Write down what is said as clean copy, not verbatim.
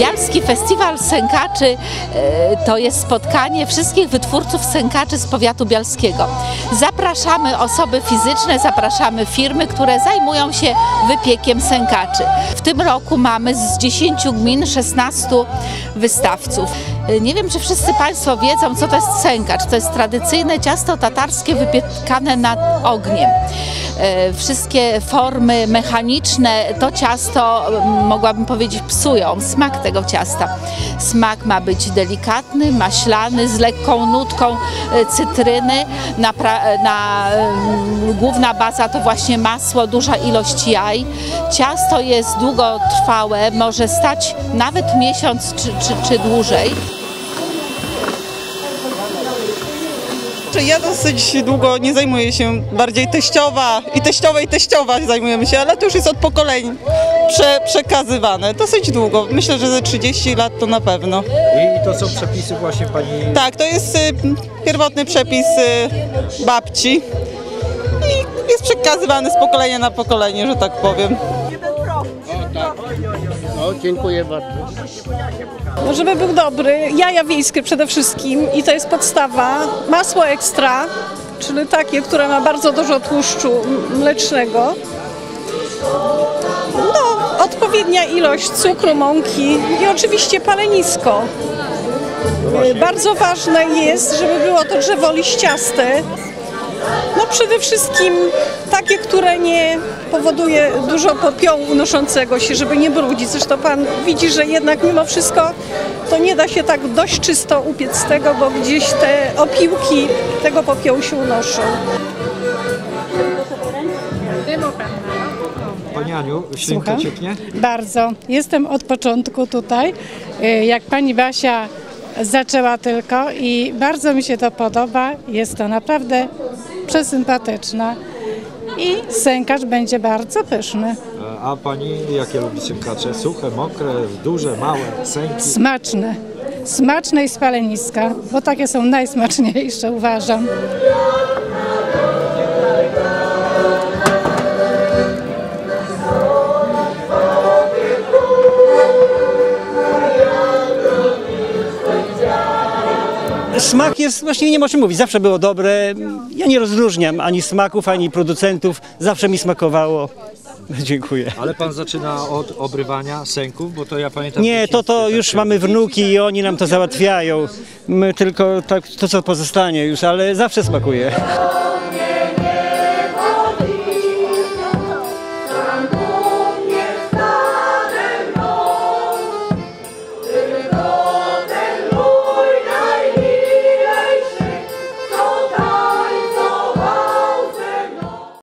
Bialski Festiwal Sękaczy to jest spotkanie wszystkich wytwórców sękaczy z powiatu bialskiego. Zapraszamy osoby fizyczne, zapraszamy firmy, które zajmują się wypiekiem sękaczy. W tym roku mamy z 10 gmin 16 wystawców. Nie wiem, czy wszyscy Państwo wiedzą, co to jest sękacz. To jest tradycyjne ciasto tatarskie wypiekane nad ogniem. Wszystkie formy mechaniczne to ciasto, mogłabym powiedzieć, psują smak tego ciasta. Smak ma być delikatny, maślany, z lekką nutką cytryny. Główna baza to właśnie masło, duża ilość jaj. Ciasto jest długotrwałe, może stać nawet miesiąc czy dłużej. Ja dosyć długo nie zajmuję się, bardziej teściowa i teściowa zajmujemy się, ale to już jest od pokoleń przekazywane. Dosyć długo, myślę, że ze 30 lat to na pewno. I to są przepisy właśnie pani... Tak, to jest pierwotny przepis babci i jest przekazywany z pokolenia na pokolenie, że tak powiem. No, dziękuję bardzo. No, żeby był dobry, jaja wiejskie przede wszystkim i to jest podstawa, masło ekstra, czyli takie, które ma bardzo dużo tłuszczu mlecznego, no, odpowiednia ilość cukru, mąki i oczywiście palenisko. Bardzo ważne jest, żeby było to drzewo liściaste. No przede wszystkim takie, które nie powoduje dużo popiołu unoszącego się, żeby nie brudzić. Zresztą Pan widzi, że jednak mimo wszystko to nie da się tak dość czysto upiec z tego, bo gdzieś te opiłki tego popiołu się unoszą. Pani Aniu, ślinka cieknie? Bardzo. Jestem od początku tutaj, jak pani Basia zaczęła tylko i bardzo mi się to podoba. Jest to naprawdę przesympatyczne i sękacz będzie bardzo pyszny. A pani jakie lubi sękacze? Suche, mokre, duże, małe, sęki? Smaczne. Smaczne i z paleniska, bo takie są najsmaczniejsze, uważam. Smak jest, właściwie nie ma o czym mówić, zawsze było dobre. Ja nie rozróżniam ani smaków, ani producentów. Zawsze mi smakowało. Dziękuję. Ale pan zaczyna od obrywania sęków, bo to ja pamiętam... Nie, to już mamy wnuki i oni nam to załatwiają. My tylko to, co pozostanie już, ale zawsze smakuje.